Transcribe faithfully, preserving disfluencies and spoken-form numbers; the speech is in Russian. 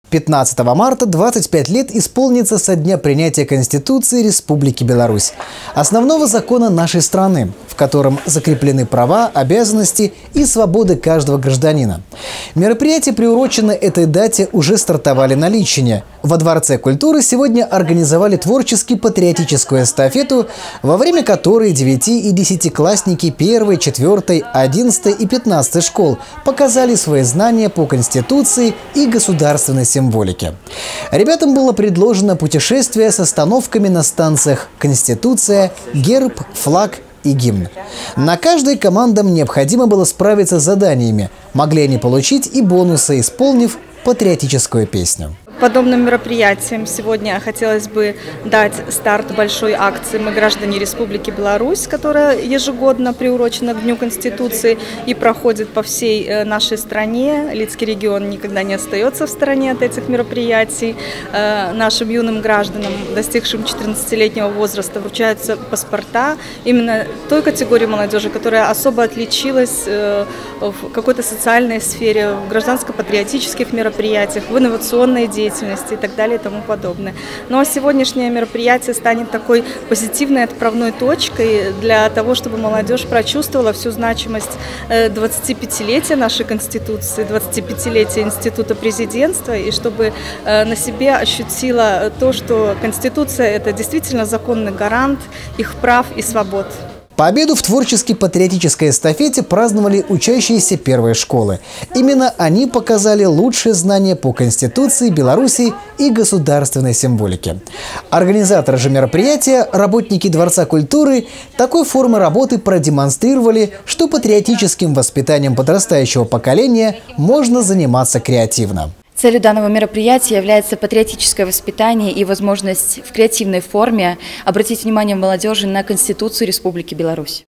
пятнадцатого марта двадцать пять лет исполнится со дня принятия Конституции Республики Беларусь, основного закона нашей страны, в котором закреплены права, обязанности и свободы каждого гражданина. Мероприятия, приуроченные этой дате, уже стартовали на Литчине. Во Дворце культуры сегодня организовали творчески-патриотическую эстафету, во время которой девяти- и десятиклассники первой, четвертой, одиннадцатой и пятнадцатой школ показали свои знания по Конституции и государственной символике. Ребятам было предложено путешествие с остановками на станциях «Конституция», «Герб», «Флаг» и «Гимн». На каждой командам необходимо было справиться с заданиями. Могли они получить и бонусы, исполнив патриотическую песню. Подобным мероприятиям сегодня хотелось бы дать старт большой акции «Мы граждане Республики Беларусь», которая ежегодно приурочена к Дню Конституции и проходит по всей нашей стране. Лидский регион никогда не остается в стороне от этих мероприятий. Нашим юным гражданам, достигшим четырнадцатилетнего возраста, вручаются паспорта именно той категории молодежи, которая особо отличилась в какой-то социальной сфере, в гражданско-патриотических мероприятиях, в инновационной деятельности и так далее и тому подобное. Ну а сегодняшнее мероприятие станет такой позитивной отправной точкой для того, чтобы молодежь прочувствовала всю значимость двадцатипятилетия нашей Конституции, двадцатипятилетия Института президентства, и чтобы на себе ощутила то, что Конституция – это действительно законный гарант их прав и свобод. Победу в творчески-патриотической эстафете праздновали учащиеся первой школы. Именно они показали лучшие знания по Конституции Беларуси и государственной символике. Организаторы же мероприятия, работники Дворца культуры, такой формы работы продемонстрировали, что патриотическим воспитанием подрастающего поколения можно заниматься креативно. Целью данного мероприятия является патриотическое воспитание и возможность в креативной форме обратить внимание молодежи на Конституцию Республики Беларусь.